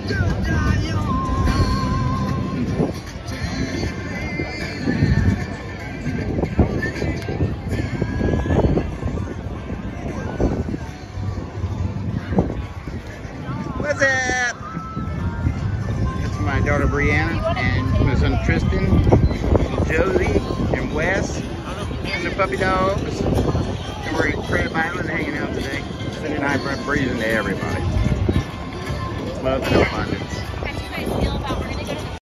What's up? That's my daughter Brianna and my son Tristan, Josie, and Wes, and the puppy dogs. And we're at Crab Island hanging out today. Sending high breath breathing to everybody. Love and abundance.